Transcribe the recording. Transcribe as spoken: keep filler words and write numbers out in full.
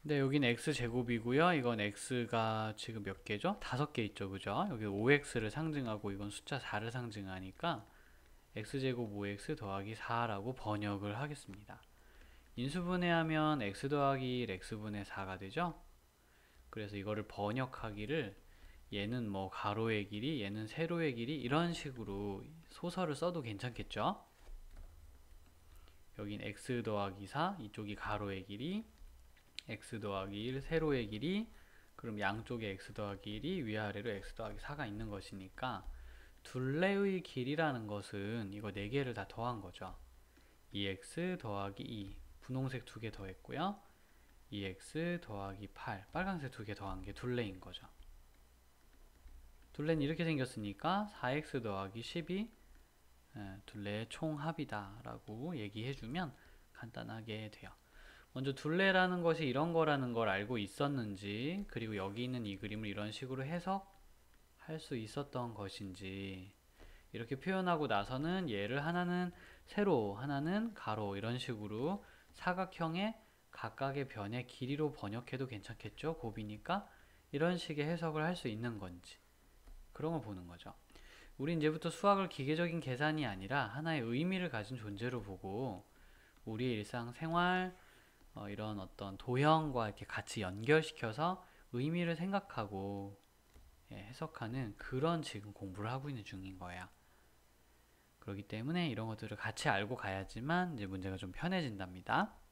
네, 여기는 x제곱이고요. 이건 x가 지금 몇 개죠? 다섯 개 있죠, 그죠? 여기 오 엑스를 상징하고 이건 숫자 사를 상징하니까 x제곱 오 엑스 더하기 사라고 번역을 하겠습니다. 인수분해하면 x 더하기 일, x분의 사가 되죠? 그래서 이거를 번역하기를 얘는 뭐 가로의 길이, 얘는 세로의 길이 이런 식으로 소설을 써도 괜찮겠죠? 여긴 x 더하기 사, 이쪽이 가로의 길이, x 더하기 일, 세로의 길이, 그럼 양쪽에 x 더하기 일이 위아래로 x 더하기 사가 있는 것이니까 둘레의 길이라는 것은 이거 네 개를 다 더한 거죠. 이 엑스 더하기 이, 분홍색 두 개 더했고요. 이 엑스 더하기 팔, 빨간색 두 개 더한 게 둘레인 거죠. 둘레는 이렇게 생겼으니까 사 엑스 더하기 십이 둘레의 총합이다 라고 얘기해주면 간단하게 돼요. 먼저 둘레라는 것이 이런 거라는 걸 알고 있었는지, 그리고 여기 있는 이 그림을 이런 식으로 해석할 수 있었던 것인지, 이렇게 표현하고 나서는 얘를 하나는 세로, 하나는 가로 이런 식으로 사각형의 각각의 변의 길이로 번역해도 괜찮겠죠? 곱이니까 이런 식의 해석을 할 수 있는 건지 그런 걸 보는 거죠. 우리 이제부터 수학을 기계적인 계산이 아니라 하나의 의미를 가진 존재로 보고 우리의 일상생활 어, 이런 어떤 도형과 이렇게 같이 연결시켜서 의미를 생각하고 예, 해석하는 그런 지금 공부를 하고 있는 중인 거예요. 그렇기 때문에 이런 것들을 같이 알고 가야지만 이제 문제가 좀 편해진답니다.